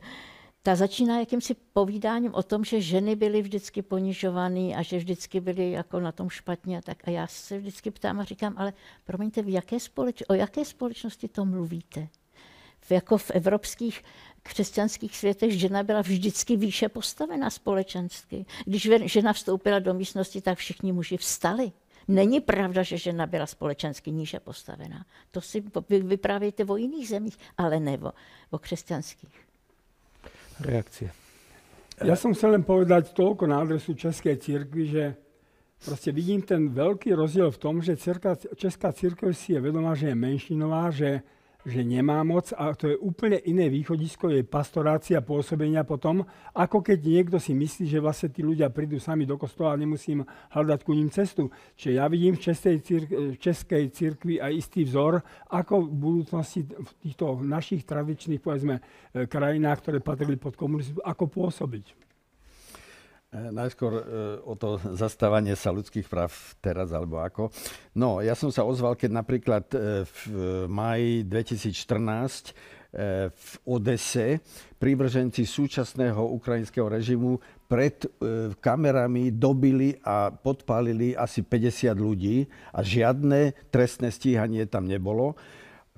Ta začíná jakýmsi povídáním o tom, že ženy byly vždycky ponižované a že vždycky byly jako na tom špatně. A, tak. A já se vždycky ptám a říkám, ale promiňte, v jaké společ- o jaké společnosti to mluvíte? V, jako v evropských křesťanských světech žena byla vždycky výše postavená společensky. Když žena vstoupila do místnosti, tak všichni muži vstali. Není pravda, že žena byla společensky níže postavená. To si vyprávějte o jiných zemích, ale ne o, o křesťanských. Reakcie. Ja som chcel len povedať toľko na adresu Českej cirkvi, že proste vidím ten veľký rozdiel v tom, že cirka, Česká cirkev si je vedomá, že je menšinová, že že nemá moc a to je úplne iné východisko jej pastorácia, pôsobenia potom, ako keď niekto si myslí, že vlastne tí ľudia prídu sami do kostola a nemusím hľadať ku ním cestu. Čiže ja vidím v Českej, círk- v Českej cirkvi aj istý vzor, ako v budúcnosti v týchto našich tradičných, povedzme, krajinách, ktoré patrili pod komunizmu, ako pôsobiť. Najskôr o to zastávanie sa ľudských práv teraz, alebo ako. No, ja som sa ozval, keď napríklad v máji dvetisícštrnásť v Odese prívrženci súčasného ukrajinského režimu pred kamerami dobili a podpálili asi päťdesiat ľudí a žiadne trestné stíhanie tam nebolo.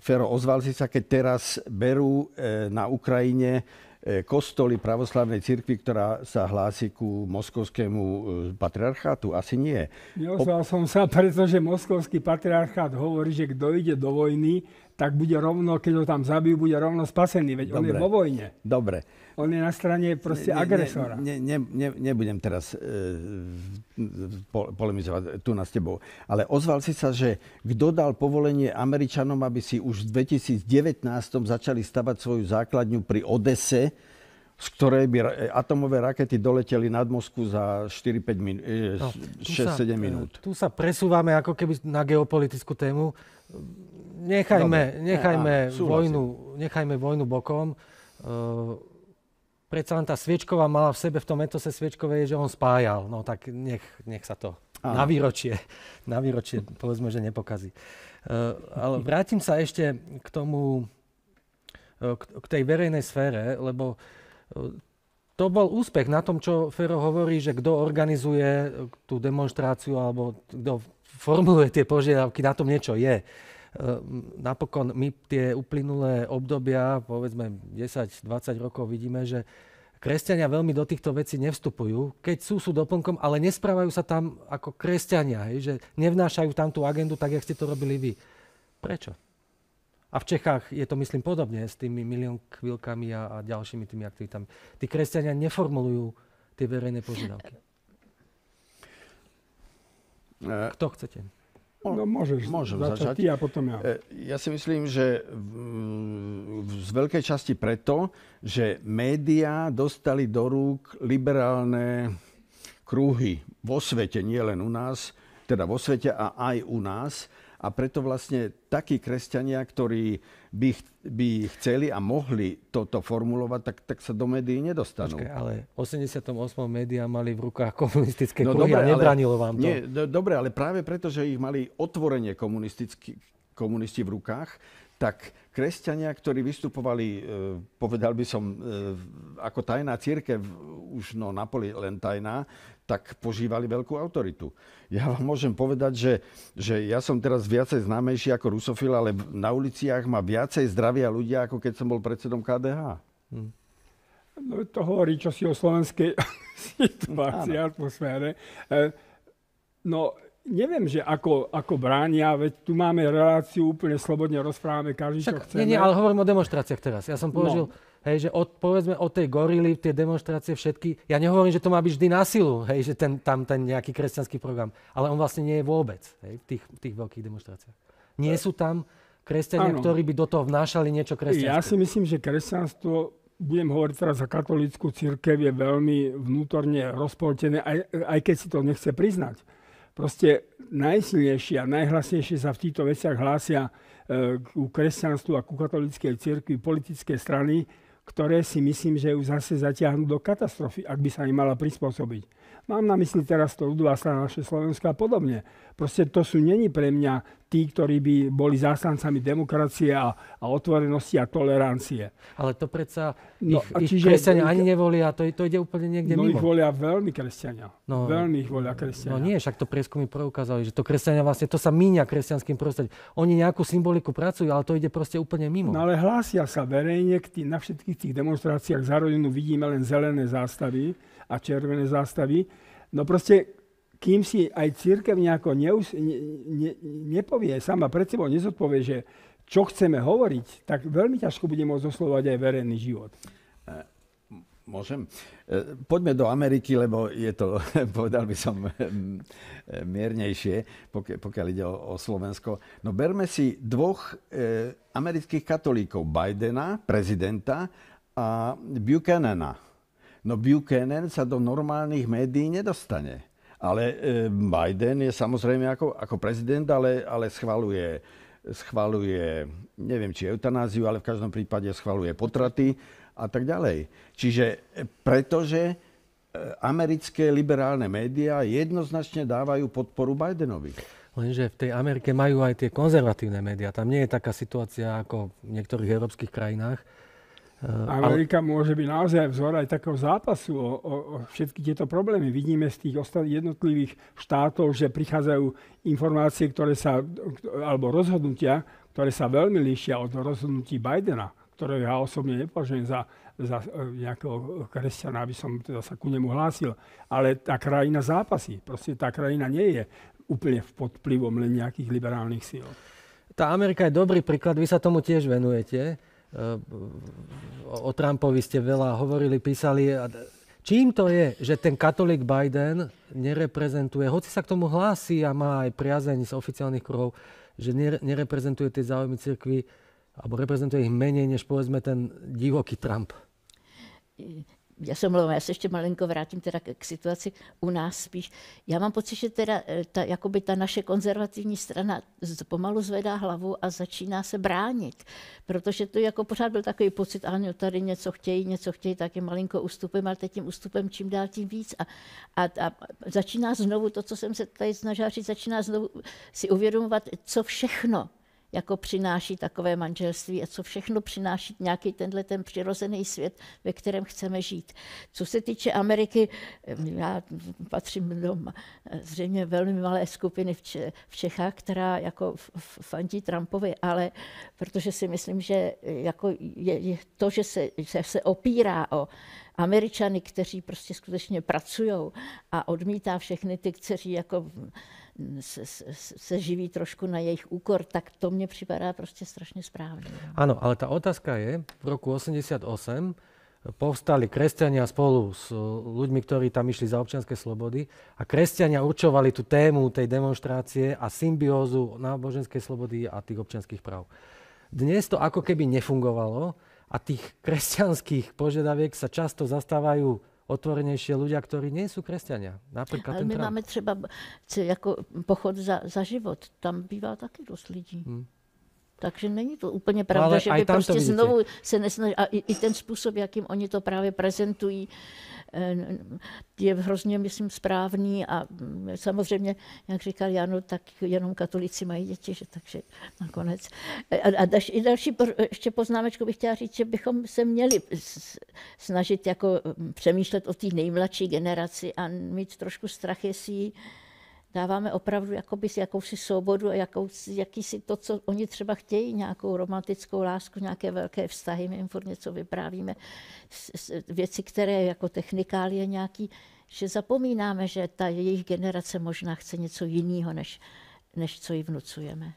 Fero, ozval si sa, keď teraz berú na Ukrajine kostoly pravoslavnej cirkvi, ktorá sa hlási ku moskovskému patriarchátu? Asi nie. Neozval som sa, pretože moskovský patriarchát hovorí, že kto ide do vojny, tak bude rovno, keď ho tam zabijú, bude rovno spasený. Veď Dobre. on je vo vojne. Dobre. On je na strane proste ne, agresora. Ne, ne, ne, nebudem teraz e, po, polemizovať tu na s tebou. Ale ozval si sa, že kto dal povolenie Američanom, aby si už v dvetisíc devätnásť začali stavať svoju základňu pri Odese, z ktorej by atomové rakety doleteli nad Moskvu za štyri päť minút, no, šesť sedem minút. Tu sa presúvame ako keby na geopolitickú tému. Nechajme, nechajme, Á, vojnu, nechajme vojnu bokom. Uh, predsa len tá Sviečková mala v sebe, v tom etose Sviečkovej, že on spájal. No tak nech, nech sa to Á. na výročie, na výročie povedzme, že nepokazí. Uh, ale vrátim sa ešte k tomu, uh, k, k tej verejnej sfére, lebo uh, to bol úspech na tom, čo Fero hovorí, že kto organizuje tú demonštráciu alebo kto formuluje tie požiadavky, na tom niečo je. Napokon my tie uplynulé obdobia, povedzme desať dvadsať rokov, vidíme, že kresťania veľmi do týchto vecí nevstupujú. Keď sú, sú doplnkom, ale nesprávajú sa tam ako kresťania, hej, že nevnášajú tam tú agendu tak, jak ste to robili vy. Prečo? A v Čechách je to, myslím, podobne s tými milión chvíľkami a, a ďalšími tými aktivitami. Tí kresťania neformulujú tie verejné požiadavky. Kto chcete? No môžeš Môžem začať, začať. Ty a potom ja. Ja si myslím, že z veľkej časti preto, že médiá dostali do rúk liberálne kruhy vo svete, nie len u nás, teda vo svete a aj u nás. A preto vlastne takí kresťania, ktorí by, by chceli a mohli toto formulovať, tak, tak sa do médií nedostanú. Počkej, ale v osemdesiatom ôsmom médiá mali v rukách komunistické no kruhy a nebránilo vám to. Nie, dobre, ale práve preto, že ich mali otvorene komunisti v rukách, tak kresťania, ktorí vystupovali, povedal by som, ako tajná cirkev, už no Napoli len tajná, tak požívali veľkú autoritu. Ja vám môžem povedať, že, že ja som teraz viacej známejší ako rusofil, ale na uliciach ma viacej zdravia ľudia, ako keď som bol predsedom ká dé há. Hm. No, to hovorí čosi o slovenskej situácii, atmosfére. No, neviem, že ako, ako bránia, veď tu máme reláciu, úplne slobodne rozprávame, každý, čo chceme. Nie, nie, ale hovorím o demonštráciách teraz. Ja som položil, no. hej, že od, povedzme od tej gorily, tie demonštrácie všetky, ja nehovorím, že to má byť vždy na silu, hej, že ten, tam ten nejaký kresťanský program, ale on vlastne nie je vôbec, hej, v tých, v tých veľkých demonštráciách. Nie sú tam kresťania, ano. ktorí by do toho vnášali niečo kresťanské. Ja si myslím, že kresťanstvo, budem hovoriť teraz za katolícku cirkev, je veľmi vnútorne rozpoltené, aj, aj keď si to nechce priznať. Proste najsilnejšie a najhlasnejšie sa v týchto veciach hlásia e, ku kresťanstvu a ku katolíckej cirkvi politické strany, ktoré si myslím, že ju zase zatiahnu do katastrofy, ak by sa im mala prispôsobiť. Mám na mysli teraz to ľudová strana naše Slovensko a podobne. Proste to sú neni pre mňa tí, ktorí by boli zástancami demokracie a, a otvorenosti a tolerancie. Ale to predsa no, ich, ich kresťania ani nevolia, to, to ide úplne niekde no mimo. No ich volia veľmi kresťania. No, veľmi ich volia kresťania. No nie, však to prieskumy preukázali, že to kresťania vlastne, to sa míňa kresťanským prostredím. Oni nejakú symboliku pracujú, ale to ide proste úplne mimo. No ale hlásia sa verejne, tý, na všetkých tých demonstráciách za rodinu vidíme len zelené zástavy a červené zástavy. No proste, kým si aj cirkev nejako neus, ne, ne, nepovie, sama pred sebou nezodpovie, že čo chceme hovoriť, tak veľmi ťažko bude môcť oslovovať aj verejný život. Môžem? Poďme do Ameriky, lebo je to, povedal by som, miernejšie, pokiaľ ide o, o Slovensko. No berme si dvoch e, amerických katolíkov, Bidena, prezidenta, a Buchanana. No Buchanan sa do normálnych médií nedostane. Ale e, Biden je samozrejme ako, ako prezident, ale, ale schvaluje, schvaluje, neviem či eutanáziu, ale v každom prípade schvaluje potraty a tak ďalej. Čiže pretože americké liberálne médiá jednoznačne dávajú podporu Bidenovi. Lenže v tej Amerike majú aj tie konzervatívne médiá. Tam nie je taká situácia ako v niektorých európskych krajinách. Amerika ale... môže byť naozaj vzor aj takého zápasu o, o, o všetky tieto problémy. Vidíme z tých jednotlivých štátov, že prichádzajú informácie, ktoré sa, alebo rozhodnutia, ktoré sa veľmi líšia od rozhodnutí Bidena, ktoré ja osobne nepovažujem za, za nejakého kresťana, aby som teda sa ku nemu hlásil. Ale tá krajina zápasí. Proste tá krajina nie je úplne pod vplyvom len nejakých liberálnych síl. Tá Amerika je dobrý príklad, vy sa tomu tiež venujete. O Trumpovi ste veľa hovorili, písali. Čím to je, že ten katolík Biden nereprezentuje, hoci sa k tomu hlási a má aj priazeň z oficiálnych kruhov, že nereprezentuje tie záujmy cirkvi, alebo reprezentuje ich menej, než povedzme ten divoký Trump? Já se mluvím, já se ještě malinko vrátím teda k, k situaci u nás spíš. Já mám pocit, že teda ta, jakoby ta naše konzervativní strana pomalu zvedá hlavu a začíná se bránit. Protože to jako pořád byl takový pocit, ano, tady něco chtějí, něco chtějí, tak je malinko ústupem, ale teď tím ústupem čím dál tím víc. A, a, a začíná znovu, to, co jsem se tady snažila říct, začíná znovu si uvědomovat, co všechno jako přináší takové manželství a co všechno přináší nějaký tenhle ten přirozený svět, ve kterém chceme žít. Co se týče Ameriky, já patřím do zřejmě velmi malé skupiny v, Če- v Čechách, která jako fandí Trumpovi, ale protože si myslím, že jako je, je to, že se, že se opírá o Američany, kteří prostě skutečně pracují a odmítá všechny ty, kteří jako se, se, se živí trošku na jejich úkor, tak to mne připadá prostě strašne správne. Áno, ale tá otázka je, v roku osemdesiatosem povstali kresťania spolu s ľuďmi, ktorí tam išli za občianske slobody a kresťania určovali tú tému tej demonštrácie a symbiózu náboženskej slobody a tých občianskych práv. Dnes to ako keby nefungovalo a tých kresťanských požiadaviek sa často zastávajú otvorenejšie ľudia, ktorí nie sú kresťania. Napríklad ale ten my Trump. máme třeba jako pochod za, za život. Tam bývá taky dost lidí. Hmm. Takže není to úplně pravda, ale že by prostě znovu se nesnaží. A i, i ten způsob, jakým oni to právě prezentují, je hrozně, myslím, správný a samozřejmě, jak říkal Jano, tak jenom katolíci mají děti, že, takže nakonec. A, a daž, i další ještě poznámečku bych chtěla říct, že bychom se měli snažit jako přemýšlet o té nejmladší generaci a mít trošku strach, jestli dáváme opravdu jakoby jakousi svobodu a jakousi, jakýsi to, co oni třeba chtějí, nějakou romantickou lásku, nějaké velké vztahy, my jim furt něco vyprávíme, věci, které jako technikálie nějaký, že zapomínáme, že ta jejich generace možná chce něco jiného, než, než co jí vnucujeme.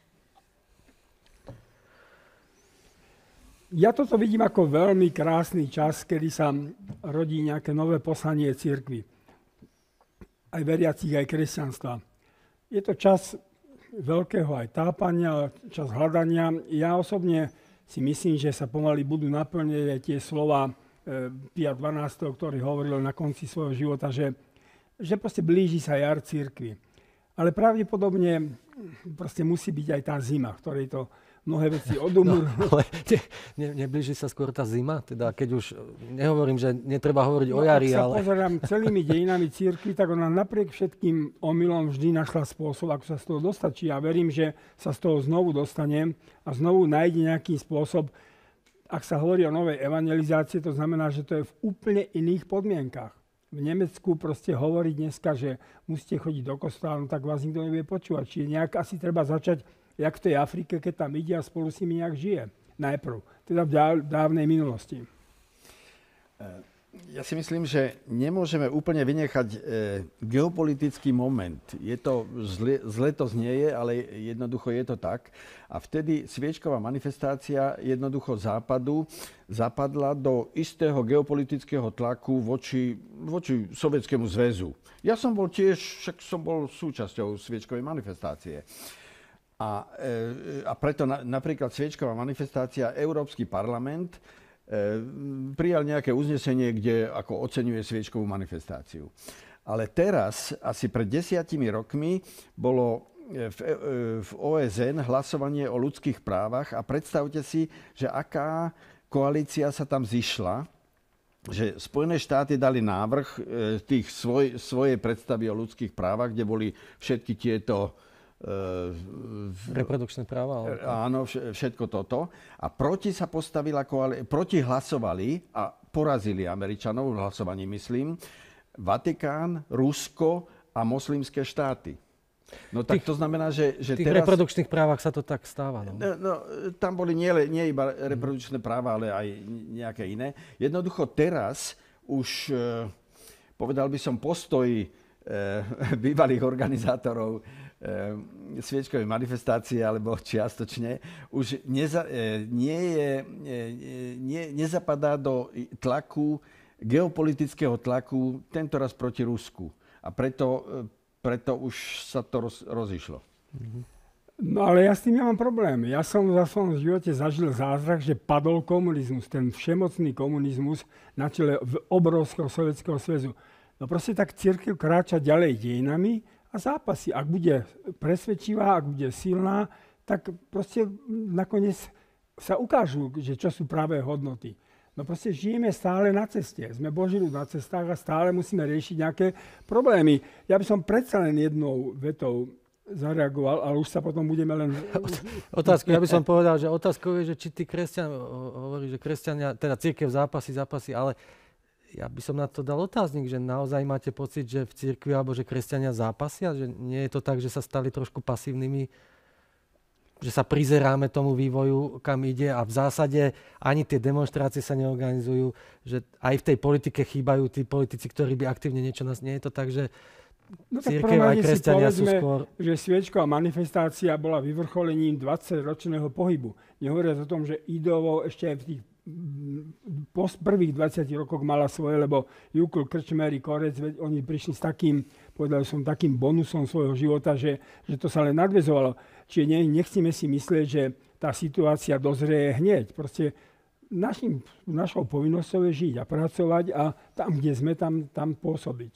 Ja toto vidím ako veľmi krásny čas, kedy sa rodí nejaké nové poslanie cirkvi. Aj veriacich, aj kresťanstva. Je to čas veľkého aj tápania, čas hľadania. Ja osobne si myslím, že sa pomaly budú naplniť aj tie slova Pia dvanásteho, ktorý hovoril na konci svojho života, že, že proste blíži sa jar cirkvi. Ale pravdepodobne proste musí byť aj tá zima, v ktorej to mnohé veci odumrú. No, ale ne, ne, neblíži sa skôr tá zima? Teda keď už nehovorím, že netreba hovoriť no, o jari, ale... Ak sa pozerám celými dejinami cirkvi, tak ona napriek všetkým omylom vždy našla spôsob, ako sa z toho dostať. Čiže ja verím, že sa z toho znovu dostanem a znovu nájde nejaký spôsob. Ak sa hovorí o novej evangelizácii, to znamená, že to je v úplne iných podmienkach. V Nemecku proste hovorí dneska, že musíte chodiť do kostola, no tak vás nikto nebude počúvať. Čiže nejak asi treba začať jak v tej Afrike, keď tam ide a spolu s nimi nejak žije. Najprv. Teda v dávnej minulosti. Ja si myslím, že nemôžeme úplne vynechať e, geopolitický moment. Je to, zle, zle to znie, ale jednoducho je to tak. A vtedy sviečková manifestácia jednoducho západu zapadla do istého geopolitického tlaku voči, voči Sovietskému zväzu. Ja som bol tiež, však som bol súčasťou sviečkovej manifestácie. A, e, a preto na, napríklad sviečková manifestácia, Európsky parlament e, prijal nejaké uznesenie, kde ako oceňuje sviečkovú manifestáciu. Ale teraz, asi pred desiatimi rokmi, bolo v, e, v O S N hlasovanie o ľudských právach a predstavte si, že aká koalícia sa tam zišla, že Spojené štáty dali návrh e, tých svoj, svojej predstavy o ľudských právach, kde boli všetky tieto reprodukčné práva? Ale... Áno, všetko toto. A proti sa postavila koalícia, proti hlasovali a porazili Američanov v hlasovaní, myslím, Vatikán, Rusko a moslimské štáty. No tak to znamená, že, že v tých teraz... reprodukčných právach sa to tak stáva. No, no, no tam boli nie, nie iba reprodukčné práva, ale aj nejaké iné. Jednoducho teraz už, eh, povedal by som, postoj eh, bývalých organizátorov eh, sviečkovej manifestácie, alebo čiastočne, už neza, eh, nie je, eh, nie, nezapadá do tlaku, geopolitického tlaku, tentoraz proti Rusku. A preto... Eh, Preto už sa to roz, rozišlo. No ale ja s tým nemám problém. Ja som za svojom živote zažil zázrak, že padol komunizmus, ten všemocný komunizmus na čele obrovského Sovietskeho zväzu. No proste tak cirkev kráča ďalej dejinami a zápasy. Ak bude presvedčivá, ak bude silná, tak proste nakoniec sa ukážu, že čo sú pravé hodnoty. No proste žijeme stále na ceste. Sme Boží ľud na cestách a stále musíme riešiť nejaké problémy. Ja by som predsa len jednou vetou zareagoval, ale už sa potom budeme len... Otázku, ja by som povedal, že otázkou je, že či tí kresťania, hovorí, že kresťania, teda cirkev zápasy, zápasy, ale ja by som na to dal otáznik, že naozaj máte pocit, že v cirkvi alebo že kresťania zápasia, že nie je to tak, že sa stali trošku pasívnymi, že sa prizeráme tomu vývoju, kam ide a v zásade ani tie demonštrácie sa neorganizujú, že aj v tej politike chýbajú tí politici, ktorí by aktívne niečo nás... Nie je to tak, že no tak cirkev aj kresťania sú skôr... že sviečková manifestácia bola vyvrcholením dvadsaťročného pohybu. Nehovoriac o tom, že ideovo ešte aj v tých po prvých dvadsiatich rokoch mala svoje, lebo Jukl, Krčmery, Korec, veď oni prišli s takým, povedal som, takým bonusom svojho života, že, že to sa len nadväzovalo. Čiže ne, nechceme si myslieť, že tá situácia dozrie hneď. Proste našim, našou povinnosťou je žiť a pracovať a tam, kde sme, tam, tam pôsobiť.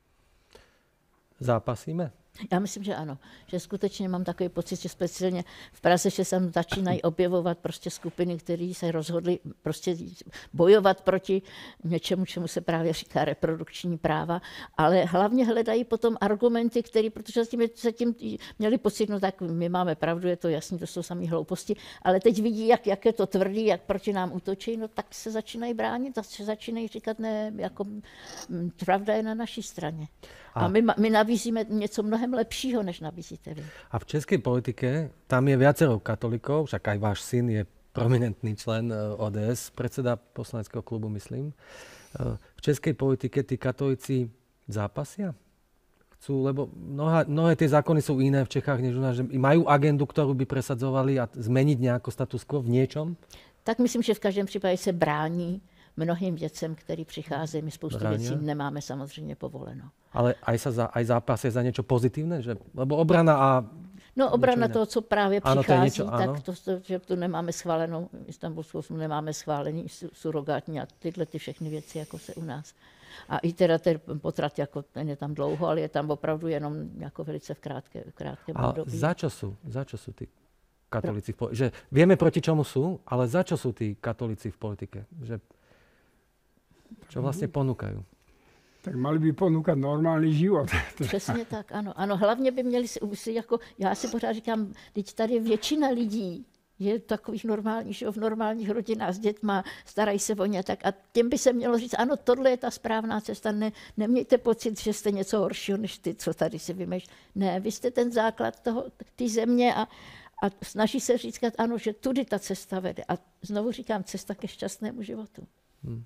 Zápasíme? Já myslím, že ano. Že skutečně mám takový pocit, že speciálně v Praze, že se začínají objevovat prostě skupiny, které se rozhodly prostě bojovat proti něčemu, čemu se právě říká reprodukční práva, ale hlavně hledají potom argumenty, které, protože zatím, zatím měli pocit, no tak my máme pravdu, je to jasný, to jsou samé hlouposti, ale teď vidí, jak, jak je to tvrdý, jak proti nám útočí, no tak se začínají bránit a se začínají říkat, ne, jako pravda je na naší straně. A, a my, my nabízíme něco mnohem lepšího, než nabízíte vy. A v českej politike tam je viacero katolíkov, však aj váš syn je prominentný člen ó dé es, predseda poslaneckého klubu, myslím. V českej politike tí katolíci zápasia? Chcú, lebo mnoha, mnohé tie zákony sú iné v Čechách, než u nás, že majú agendu, ktorú by presadzovali a zmeniť nejako status quo v niečom? Tak myslím, že v každém případě se brání mnohým věcem, který přicházejí. My spoustu Bránia. věcí nemáme samozřejmě povoleno. Ale aj, sa za, aj zápas je za niečo pozitívne? Že, lebo obrana a... No obrana toho, co právě ano, přichází, niečo, tak to, to, že tu nemáme schválenou, Istanbulskou smlouvu nemáme schválený surogátní a tyhle ty všechny věci, jako se u nás. A i teda ten potrat, jako ten je tam dlouho, ale je tam opravdu jenom jako velice v, krátké, v krátkém období. A za čo sú? Za čo sú tí katolíci v politike? Že vieme, proti čomu sú, ale za čo sú tí katolíci v politike? Že, čo vlastne ponúkajú? Tak mali by ponúkať normální život. Přesně tak, ano. Ano, hlavně by měli si, jako, já si pořád říkám, teď tady většina lidí je takových normálních, že v normálních rodinách s dětma, starají se o ně, tak a těm by se mělo říct, ano, tohle je ta správná cesta, ne, nemějte pocit, že jste něco horšího, než ty, co tady si vymýšlíš. Ne, vy jste ten základ toho, té země a, a snaží se říkat, ano, že tudy ta cesta vede. A znovu říkám, cesta ke šťastnému životu. Hmm.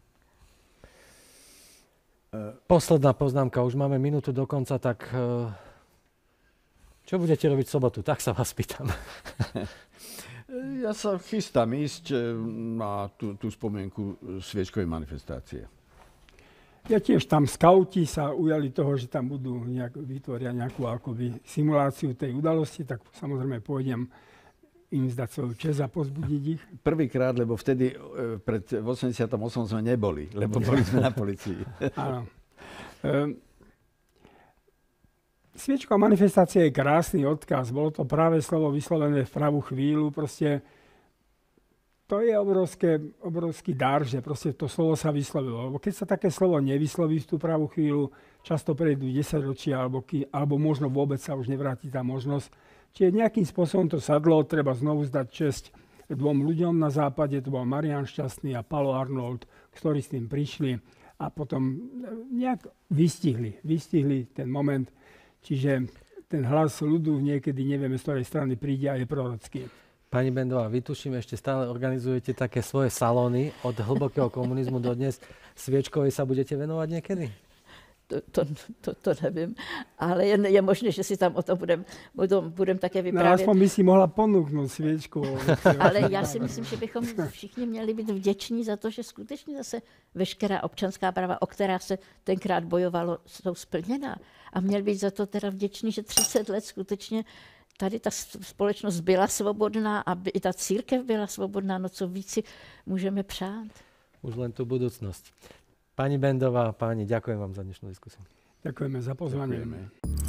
Posledná poznámka, už máme minútu do konca, tak čo budete robiť v sobotu? Tak sa vás pýtam. Ja sa chystám ísť na tú, tú spomienku sviečkovej manifestácie. Ja tiež tam skauti sa ujali toho, že tam budú nejak, vytvoria nejakú akoby simuláciu tej udalosti, tak samozrejme pôjdem im zdať svoju česť a pozbudiť ich. Prvýkrát, lebo vtedy pred osemdesiatom ôsmom sme neboli, lebo boli sme na polícii. Áno. Ehm, Sviečková manifestácia je krásny odkaz. Bolo to práve slovo vyslovené v pravú chvíľu. Proste to je obrovské, obrovský dar, že proste to slovo sa vyslovilo. Lebo keď sa také slovo nevysloví v tú pravú chvíľu, často prejdú desaťročia, alebo, alebo možno vôbec sa už nevráti tá možnosť. Čiže nejakým spôsobom to sadlo, treba znovu zdať česť dvom ľuďom na západe, to bol Marián Šťastný a Palo Arnold, ktorí s tým prišli a potom nejak vystihli, vystihli ten moment. Čiže ten hlas ľudu niekedy nevieme, z ktorej strany príde a je prorocký. Pani Bendová, vy tuším, ešte stále organizujete také svoje salóny od hlbokého komunizmu do dnes. Sviečkovej sa budete venovať niekedy? To, to, to, to nevím, ale je, je možné, že si tam o to budem, budem, budem také vyprávět. No aspoň by si mohla ponúknout svěčku. Ale já si myslím, že bychom všichni měli být vděční za to, že skutečně zase veškerá občanská práva, o která se tenkrát bojovalo, jsou splněná. A měli být za to teda vděční, že třicet let skutečně tady ta společnost byla svobodná a i ta církev byla svobodná. No co víc si můžeme přát. Už len tu budúcnosť. Pani Bendová, páni, ďakujem vám za dnešnú diskusiu. Ďakujeme za pozvanie. Ďakujeme.